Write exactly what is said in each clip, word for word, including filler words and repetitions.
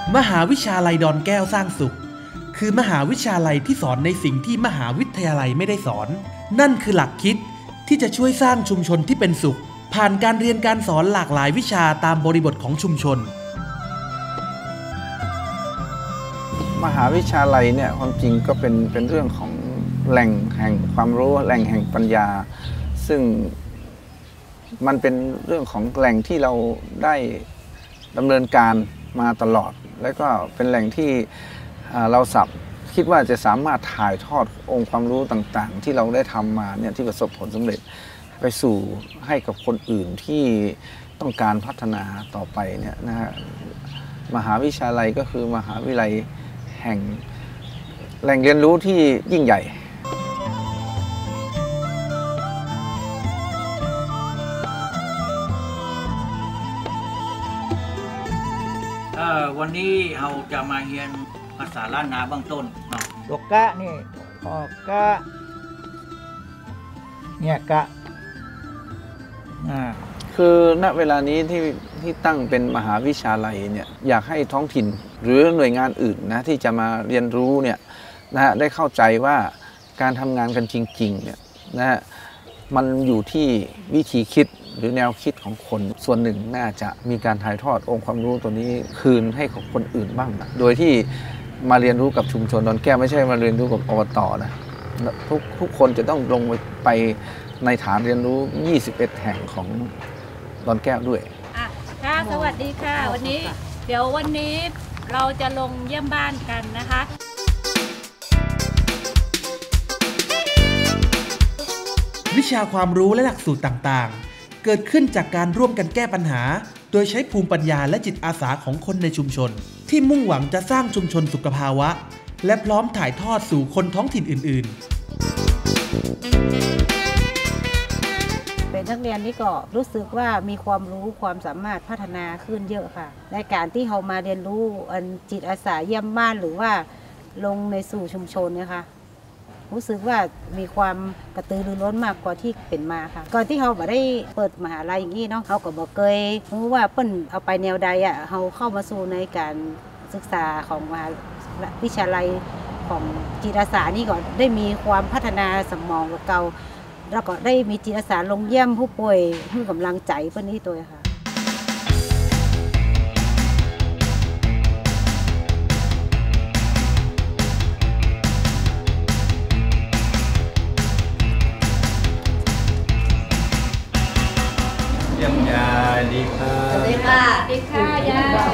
มหาวิทยาลัยดอนแก้วสร้างสุขคือมหาวิทยาลัยที่สอนในสิ่งที่มหาวิทยาลัยไม่ได้สอนนั่นคือหลักคิดที่จะช่วยสร้างชุมชนที่เป็นสุขผ่านการเรียนการสอนหลากหลายวิชาตามบริบทของชุมชนมหาวิทยาลัยเนี่ยความจริงก็เป็นเป็นเรื่องของแหล่งแห่งความรู้แหล่งแห่งปัญญาซึ่งมันเป็นเรื่องของแหล่งที่เราได้ดำเนินการมาตลอดและก็เป็นแหล่งที่เราสับคิดว่าจะสามารถถ่ายทอดองค์ความรู้ต่างๆที่เราได้ทำมาเนี่ยที่ประสบผลสำเร็จไปสู่ให้กับคนอื่นที่ต้องการพัฒนาต่อไปเนี่ยนะฮะมหาวิทยาลัยก็คือมหาวิทยาลัยแห่งแหล่งเรียนรู้ที่ยิ่งใหญ่วันนี้เราจะมาเรียนภาษาล้านนาเบื้องต้นเนาะดกกะนี่ออกกะเนี่ยกะอ่าคือณเวลานี้ที่ที่ตั้งเป็นมหาวิทยาลัยเนี่ยอยากให้ท้องถิ่นหรือหน่วยงานอื่นนะที่จะมาเรียนรู้เนี่ยนะฮะได้เข้าใจว่าการทำงานกันจริงๆเนี่ยนะฮะมันอยู่ที่วิธีคิดหรือแนวคิดของคนส่วนหนึ่งน่าจะมีการถ่ายทอดองค์ความรู้ตัวนี้คืนให้กับคนอื่นบ้างนะโดยที่มาเรียนรู้กับชุมชนดอนแก้วไม่ใช่มาเรียนรู้กับอบต.นะทุกทุกคนจะต้องลงไปในฐานเรียนรู้ยี่สิบเอ็ดแห่งของดอนแก้วด้วยค่ะสวัสดีค่ะวันนี้เดี๋ยววันนี้เราจะลงเยี่ยมบ้านกันนะคะวิชาความรู้และหลักสูตรต่างๆเกิดขึ้นจากการร่วมกันแก้ปัญหาโดยใช้ภูมิปัญญาและจิตอาสาของคนในชุมชนที่มุ่งหวังจะสร้างชุมชนสุขภาวะและพร้อมถ่ายทอดสู่คนท้องถิ่นอื่นๆเป็นนักเรียนนี่ก็รู้สึกว่ามีความรู้ความสามารถพัฒนาขึ้นเยอะค่ะในการที่เขามาเรียนรู้อันจิตอาสาเยี่ยมบ้านหรือว่าลงในสู่ชุมชนเนี่ยค่ะรู้สึกว่ามีความกระตือรือร้นมากกว่าที่เป็นมาค่ะก่อนที่เขาบ่ได้เปิดมหาลัยอย่างนี้เนาะเขาก็บอกเคยรู้ว่าเปิ้นเอาไปแนวใดอ่ะเขาเข้ามาสู่ในการศึกษาของมหาวิทยาลัยของจิตอาสานี่ก็ได้มีความพัฒนาสมองกับเก่าแล้วก็ได้มีจิตอาสาลงเยี่ยมผู้ป่วยให้กำลังใจเปิ้นนี่ตัวค่ะเยี่ยมยายดีค่ะสวัสดีค่ะดีค่ะยาย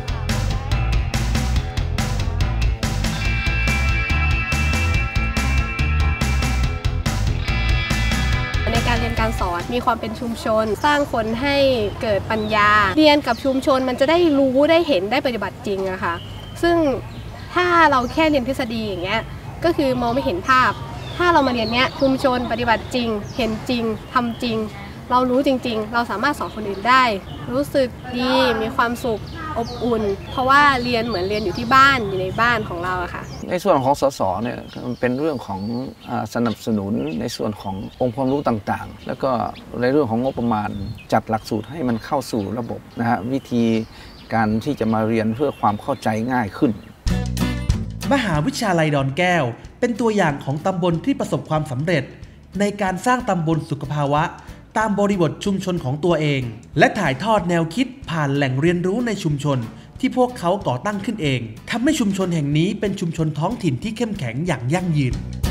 ในการเรียนการสอนมีความเป็นชุมชนสร้างคนให้เกิดปัญญาเรียนกับชุมชนมันจะได้รู้ได้เห็นได้ปฏิบัติจริงอะค่ะซึ่งถ้าเราแค่เรียนทฤษฎีอย่างเงี้ยก็คือมองไม่เห็นภาพถ้าเรามาเรียนเนี้ยชุมชนปฏิบัติจริงเห็นจริงทำจริงเรารู้จริงๆเราสามารถสอนคนอื่นได้รู้สึกดีมีความสุขอบอุ่นเพราะว่าเรียนเหมือนเรียนอยู่ที่บ้านอยู่ในบ้านของเราอะค่ะในส่วนของสสเนี่ยมันเป็นเรื่องของสนับสนุนในส่วนขององค์ความรู้ต่างๆแล้วก็ในเรื่องของงบประมาณจัดหลักสูตรให้มันเข้าสู่ระบบนะฮะวิธีการที่จะมาเรียนเพื่อความเข้าใจง่ายขึ้นมหาวิทยาลัยดอนแก้วเป็นตัวอย่างของตำบลที่ประสบความสำเร็จในการสร้างตำบลสุขภาวะตามบริบทชุมชนของตัวเองและถ่ายทอดแนวคิดผ่านแหล่งเรียนรู้ในชุมชนที่พวกเขาก่อตั้งขึ้นเองทำให้ชุมชนแห่งนี้เป็นชุมชนท้องถิ่นที่เข้มแข็งอย่างยั่งยืน